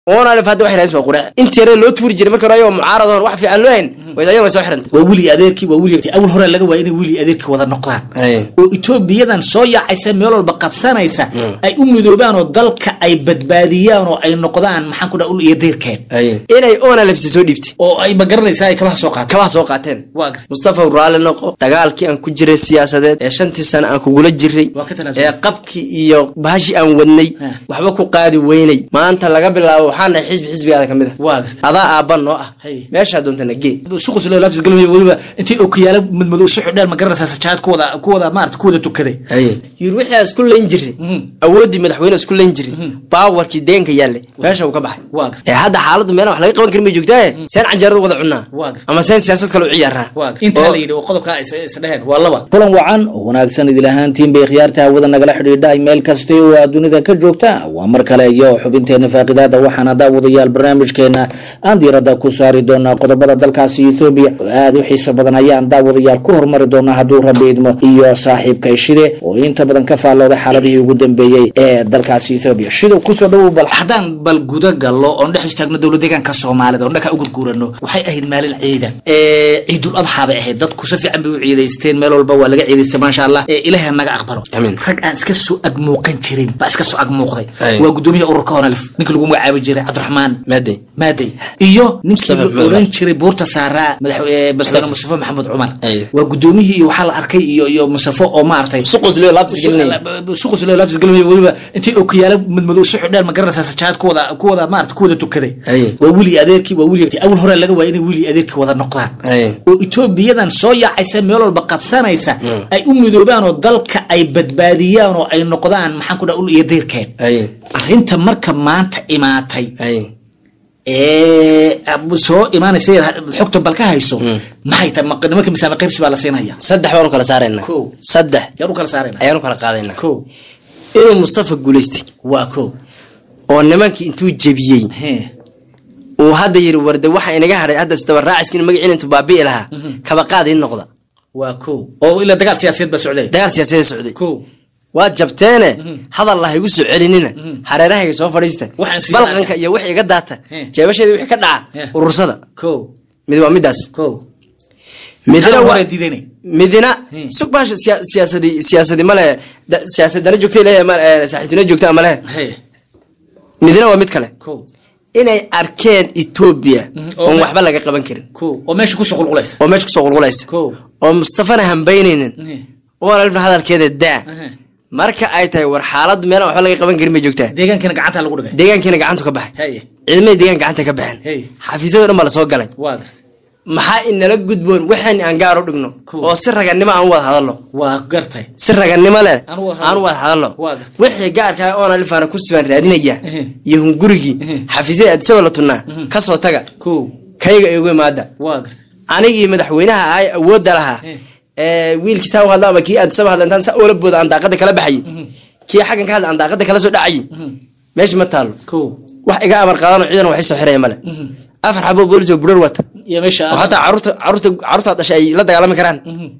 وانا اللي فهد واحد رئيس وقرع انت يا لو توري جري marka rayo mucaaradan wax fiican loo hayn way soo xiran waa wili adeerkii waa wili awal hore laga waa inay wili adeerkii wada noqdaan oo Itoobiyadan soo yaacaysa meel walba qabsanaysa ay u midoobaan oo dalka ay badbaadiyaan oo ay noqdaan maxaan ku dhaw iyo deerkeen inay oona lafsi soo dhibtay oo ay magaranaysa ay kala soo qaateen Mustafa Raale noqo dagaalkii aan ku jiray siyaasadeed ee 5 sano aan ku gula jiray ee qabkii iyo baashi aan wadnay waxba ku qaadi weynay maanta laga bilaabo waxaan xisbiga kamid ah adaa aaban noo ah meesha doonta nagee suuq soo laabs galmay waliba intii oo kiyaala madmadow suuq dheer ma garanaysa sajaad kuwada maarta kuwada tukaday yir wixii isku leen jiray awoodi madaxweyne isku leen jiray baawarkii deenka yaale meesha uu ka baxay ee hadda xaaladdu meel wax laga qaban karin ma joogtaa seen canjeerada wada cunaa ama seen siyaasad kale u ciyaara inta la yidhi qodobka ay isdhaheen waa laba kulan wacan oo wanaagsan idil ahaantiin bay khiyaarta wada nagala xidhiidhay meel kasta oo dunida ka joogta waa mar kale iyo xubinteena faaqidaada waxaana daawadayaal barnaamijkeena aan diirada ku saari doonaa qodobada dalkaasi Itoobiya aad u xiiso badan ayaan daawadayaal ku hormari doonaa haduu Rabbi idmo iyo saaxiibka Shide oo inta badan ka faalooday xaaladii ugu dambeeyay ee dalkaasi Itoobiya Shide ku soo dhaw bal hadaan bal guda galo oo dhex istaagna dawladda deegaanka Soomaalida oo dhaka ugu guurano waxay ahayd maalin ciida ciidul adha bay ahayd dadku si fiican bay u ciideysteen meel walba waa laga ciideystay ma sha Allah Ilaahay naga aqbalo rag aan iska soo agmuuqan jirin ba iska soo agmuuqday waa gudoomiyaha ururka Onalif ninka lagu magacaabo jiray Abdurrahman مادي iyo ninkii loo oran jiray buurta saara madaxweyne Mustafa Maxamed Umar waa gudoomiyaha waxa la arkay iyo Mustafa oo maartay suuq loo labs galmay waliba intii oo kiyaala madmadow suuq dheer ma garanaysa sajaad kuwada maarta kuwada tukaday waa wili adeerkii waa wili awal hore laga waa inay wili adeerkii wada noqdaan oo Itoobiyadan soo yaacaysa meel walba qabsanaysa ay u midoobaan oo dalka ay badbaadiyaan oo ay noqdaan maxaan ku dhaw iyo deerkeen arinta marka maanta imaatay abu soo imaanaysa xogta balka hayso maxay tahay nimanka misaal qaybsi baa la siinaya saddex baan kala saarayna saddex yar kala saarayna ayaan kala qaadayna inuu Mustafa guuleystay waa oo nimankii intuu jabiyay oo hadda yiri warda waxa inaga haray hadda sidaba raaciskin magaciina intuu baabi'i lahaa kaba qaadin noqda waa oo ila dagaal siyaasadeed ba socday waad jabteene hadal la igu soo celinina hareeraha soo fadhiista balqanka iyo wixii iga daata jeebasheeda wixii ka dhaca urursada mid waa midaas midina suqbaash siyaasadii male siyaasadana joogtay leeyahay saaxiibtina joogtay male midina waa mid kale inay arkeen Itoobiya oo waxba laga qaban karin oo meesha ku soo qulqulaysa oo Mustafana hambaynaynin oo alif hadalkeeda daa marka ay tahay war xaalad meel wax laga qaban karin ma joogtaa deegaankina gacanta lagu dhigay deegaankina gacanta ka baxay cilmiga deegaanka gacanta ka baxeen xafiisyada dhan la soo galay maxaa in nala gudboon waxaan aan gaar u dhigno oo si raganimo aan wada hadalno waa gartay si raganimo leh aan wada hadalno wixii gaarka ah oo aan alifana ku sibaan raadinaya iyo hungurigi xafiisyada aad sabab la tunaa ka soo taga kayga igu imaada waa gartay anigii madaxweynaha ay awood lahaa wiilkiisa oo hadla ma kii aad sabab hadlantan sa oo booda aan daaqada kala baxay kii xagan ka hadla aan daaqada kala soo dhacay meesh ma taalo wax iga amar qaadano ciidan waxay soo xireen male afar xabo boolis oo burar wata ya meesha hada carruurta dhashay la dagaalami karaan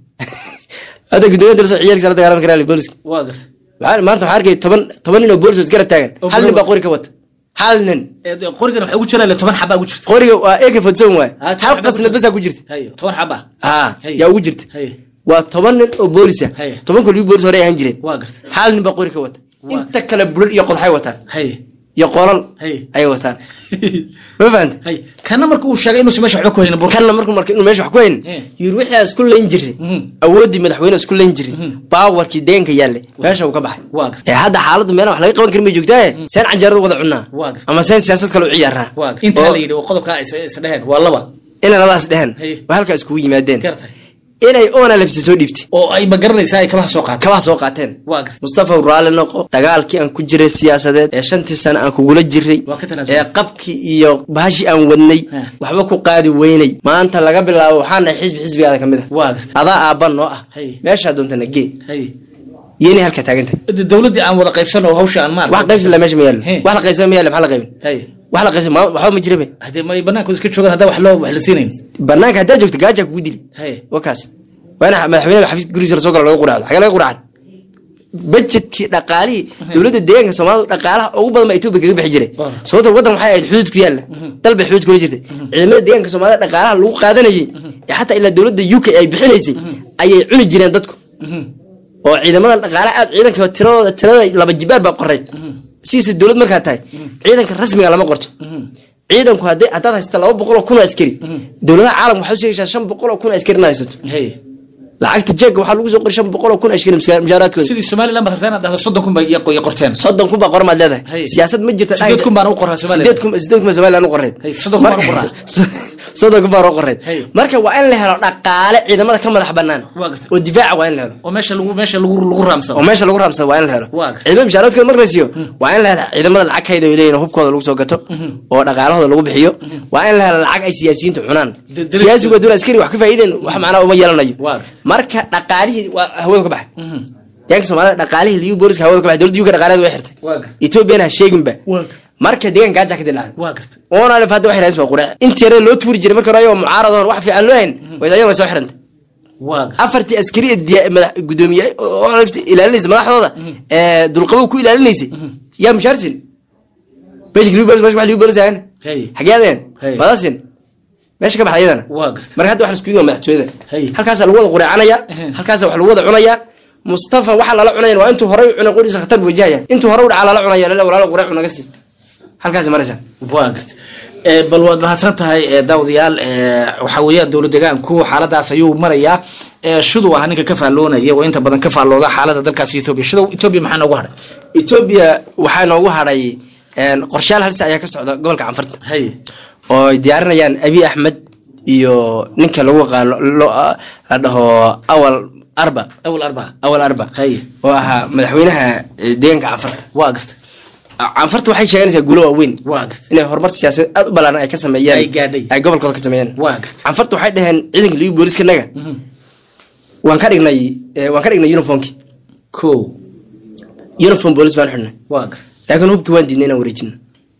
hada gudoomiyaha dalso ciyaarkiisa la dagaalami karaan boolis waa gar waxaan maanta waxaan arkay 10 nin oo boolis garab taagan hal nin ba qori ka wata hal nin qorigan waxa ugu jira 10 xaba ugu jirta qoriga waa AK47 waay hal qasnad bas ku jirta 10 xaba yaa ugu jirta waa 10 nin oo boolis ah 10 kaliya boolis hore ahaan jireen waa gartay hal nin ba qori ka wata inta kala burar iyo qodxay wataan يا قرال أيوة ثان ما فهمت كنا مركو شغال إنه سماش حكوين كنا مركو إنه ماش حكوين يروح يا سكول إنجري أودي مدحوين سكول إنجري باور كيدين كيالي ماشي وكبح هذا حالة ماله وحلاقي قبل كلمة جوجتاه سين عجرد وضعنا أما سين سياسة كلو عيارها أنت هذي لو قدك سدهن والله با إلا الله سدهن وهالك اسكوي مادين inay oona lafsi soo dhibtay oo ay magaranaysa ay kala soo qaateen Mustafa Raale noqo dagaalkii aan ku jiray siyaasadeed ee 5 sano aan ku gula jiray ee qabkii iyo baashi aan wadnay waxba ku qaadi weynay maanta laga bilaabo waxaan xisbiga kamid ah adaa aaban noo ah meesha doonta nagee yeeni halka taaganta dawladii aan wada qaybsano hawsha aan maar wax qaybsan la meesha ma yaal wax la qaybsan ma yaal maxaa la qaybin wax la qaybsan waxa ma jirbe hadii ma banaanka iska joogan hada wax la siinay banaanka hada joogto gaaja ku dili wakaas وانا مدحوينه xafiis gurigiisa soo gal laga quraacdo xaga laga quraacdo budgetkii dhaqaalihii dowladda deegaanka Soomaaliya dhaqaalaha ugu badan ma Itoobiya kaga bixi jiray sababtoo wadan waxay ahayd xuduud ku yaala dalba xuduud kula jirtay ciidamada deegaanka Soomaaliya dhaqaalaha lagu qaadanayay xataa ilaa dowladda UK ay bixinaysay ayay cuni jireen dadku oo ciidamada dhaqaalaha aad ciidanka tirada laba jibaar ba qoray si dowlad markaa tahay ciidanka rasmiga lama qorto ciidanku hadday hadaad haysto 200 kun askari dowladaha caalamka waxay u sheegaysaa 500 kun askari na haysato lacagta jeeg waxa lagu soo qoray 500 kun askari mushaaraadkooda sidii Soomaaliland ma tartaan hada 30 kun ba qorteen 30 kun ba qormaad leedahay siyaasad ma jirto 8 kun baan u qoraa Soomaaliland 8 kun Soomaaliland u qoray 30 kun baan u qoraa 30 kun baan u qoray marka waa in la helo dhaqaale ciidamada ka madax banaan oo difaac waa in la helo oo meesha lagu raamsado waa in la helo ciidamada mushaaraadkooda marka la siiyo waa in la helo ciidamada lacagtayda ay leeyihiin hubkooda lagu soo gato oo dhaqaalahooda lagu bixiyo waa in la helo lacag ay siyaasiyiintu cunaan siyaasigu dowlad askari wax ka faa'iideen wax macna uma yeelanayo marka dhaqaalihii waa hawada ka baxay deegaanka Soomaaliya dhaqaalihii liyu booliska hawada ka baxay dowladda UK dhaqaaladeeda way xirtay Ethiopia sheegin ba marka deegaanka gaaja ka dilaa oona la faado waxay raasmo quraac intii yare loo tuuri jiray marka rayo mucaaradoon wax fiican loo hayn way ayay soo xirantay afartii askari gudoomiye oo ilaalinaysa madaxdooda dulqabo ku ilaalinaysay yaa mushaarsin basic liyu booliska wax liyu booliska xageedeen madasin meesha ka baxayadana marka hadda wax la isku yimaado madaxtooyada halkaas lagu wada quraacanaya halkaas wax lagu wada cunaya Mustafa waxa la cunayeen waa intuu hore u cunay qoriisa khatar wajahaya intuu hore u dhaca la cunaya la walaalo quraac naga si halkaas maraysan bal waad mahadsan tahay daawadayaal waxa weeye dowladda deegaanku xaaladaas ayuu marayaa sidoo ah ninka ka faaloonaya oo inta badan ka faalooda xaaladda dalkaas Ethiopia maxaa noogu haray Ethiopia waxaa noogu haray qorshaal halsi ayaa ka socda gobolka Canfarta oo diyaarinayaan Abiy Ahmed iyo ninka lagu qaalo la dhaho awal arba oo aha madaxweynaha deegaanka Canfarta waa gartay Canfarta waxay sheeganaysaa guulo waaweyn inay horumar siyaasadeed aad u balaaran ay ka sameeyaan ay gobolkooda ka sameeyaan Canfarta waxay dhaheen ciidanka liyu booliska naga waan ka dhignay uniformki uniform boolis baan xidhnay laakiin hubkii waan diidnay inaan wareejino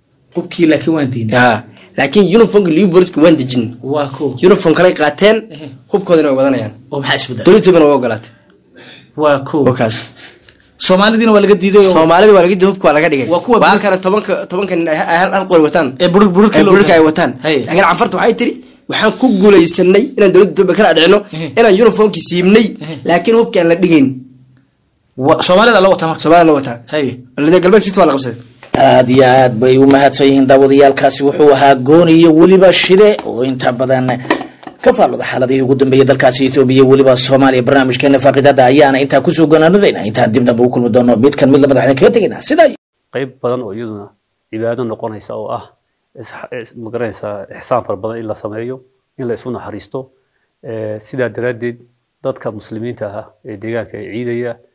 laakiin uniformka liyu booliska waan dejin uniform kale qaateen hubkoodana way wadanayaan oo maxaa isbedel dowladda way ogolaatay kaas Soomaalidina waa laga diiday hubka waa laga dhigay waa kana 10 hal qori wataan burka ay wataan laakiin Canfarta waxay tiri waxaan ku guuleysanay inaan dowladda Itoobiya kala dhicino inaan uniformki siibnay laakiin hubka aan la dhigayn Soomaalida la wata la galbeed si wala qabsad aad iyo aad bay u mahadsan yihiin daawadayaalkaasi wuxuu ahaa gooni iyo waliba shide oo inta badan ka faalooda xaaladii ugu dambeeyay dalkaasi Itoobiya waliba Soomaaliya barnaamijkeena faaqiidada ayaana inta ku soo ganaanadayna inta dibna buu kulmi doono mid kan mid la madaxda kaga tagayna sida qayb badan oo iyaduna cibaado noqonaysa oo ah magaraysa ihsaan far badan in la sameeyo in la isuna xariisto sida daraadeed dadka muslimiinta ah ee deegaanka ay ciidaya